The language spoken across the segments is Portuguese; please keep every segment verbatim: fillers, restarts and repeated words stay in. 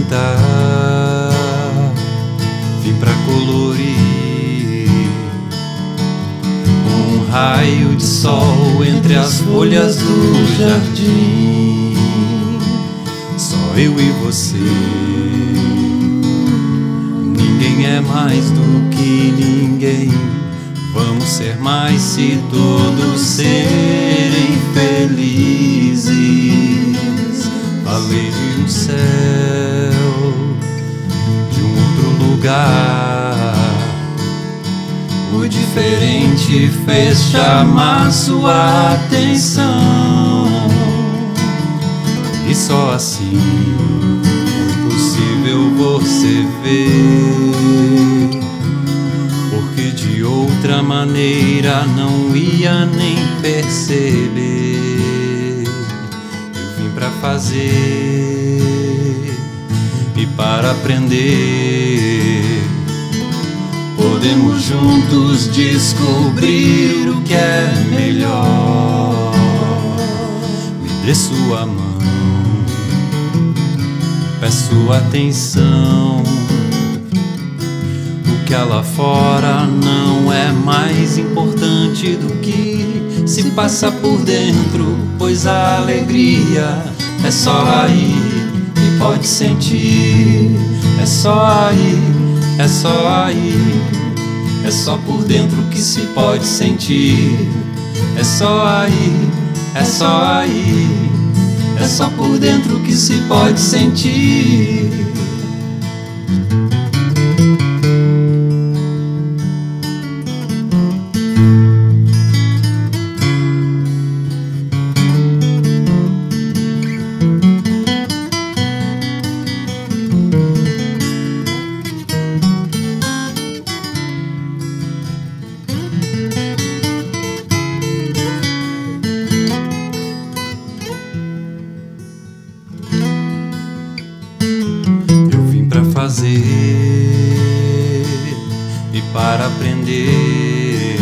enfeitar, vim pra colorir um raio de sol entre as folhas do jardim. Só eu e você, ninguém é mais do que ninguém. Vamos ser mais se todos serem felizes. Falei de um céu, de um outro lugar. O diferente fez chamar sua atenção, e só assim foi possível você ver, porque de outra maneira não ia nem perceber. Eu vim pra fazer e para aprender. Podemos juntos descobrir o que é melhor. Me dê sua mão, peço atenção. O que há lá fora não é mais importante do que se passa por dentro, pois a alegria é só aí que pode sentir. É só aí, é só aí, é só por dentro que se pode sentir. É só aí, é só aí, é só por dentro que se pode sentir. Fazer e para aprender.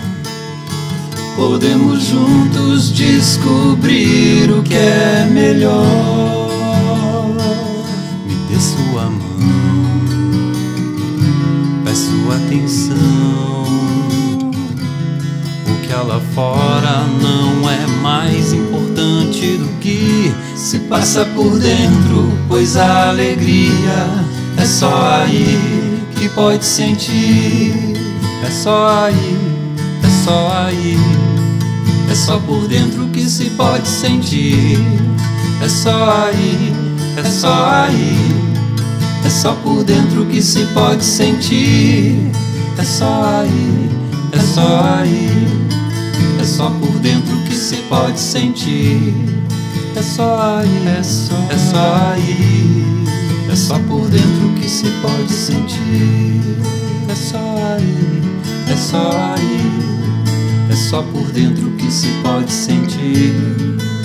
Podemos juntos descobrir o que é melhor. Me dê sua mão, peço atenção. O que há lá fora não é mais importante do que se passa por dentro, pois a alegria é só aí que pode sentir. É só aí, é só aí, é só por dentro que se pode sentir. É só aí, é só aí, é só por dentro que se pode sentir. É só aí, é só aí, é só por dentro que se pode sentir. É só aí, é só, é só aí, é só por dentro que se pode sentir. É só aí, é só aí, é só por dentro que se pode sentir.